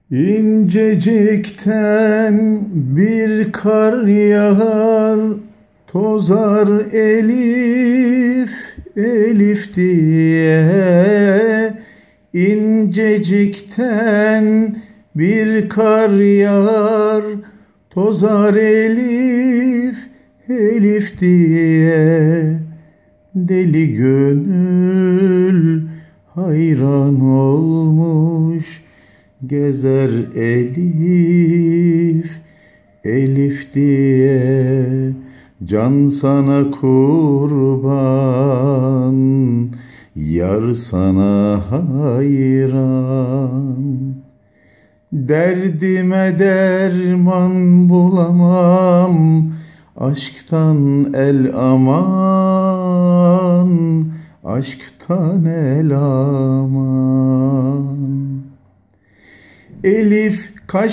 İncecikten bir kar yağar, tozar Elif, Elif diye. İncecikten bir kar yağar, tozar Elif, Elif diye. Deli gönül hayran olmuş, gezer Elif, Elif diye. Can sana kurban, yar sana hayran. Derdime derman bulamam, aşktan el aman, aşktan el aman. Elif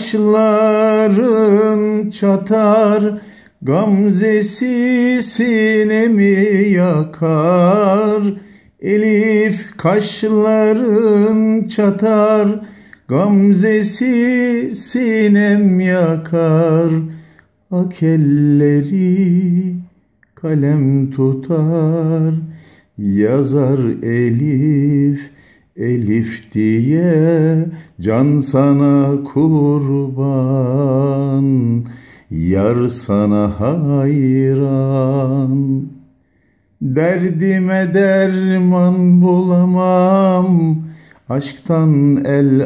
kaşların çatar, gamzesi sinemi yakar. Elif kaşların çatar, gamzesi sinem yakar. Ak elleri kalem tutar, yazar Elif, Elif diye. Can sana kurban, yar sana hayran. Derdime derman bulamam, aşktan el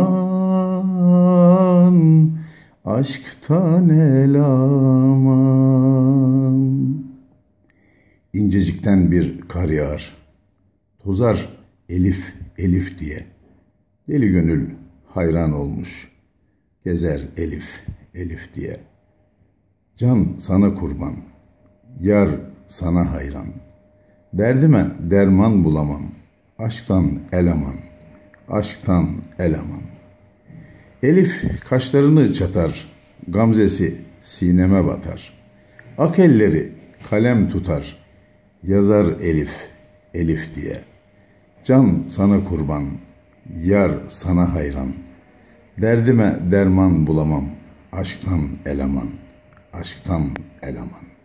aman, aşktan el aman. İncecikten bir kar yağar, tozar Elif, Elif diye. Deli gönül hayran olmuş, gezer Elif, Elif diye. Can sana kurban, yar sana hayran. Derdime derman bulamam, aşktan el aman, aşktan el aman. Elif kaşlarını çatar, gamzesi sineme batar. Ak elleri kalem tutar, yazar Elif, Elif diye. Can sana kurban, yar sana hayran. Derdime derman bulamam, aşktan el aman, aşktan el aman.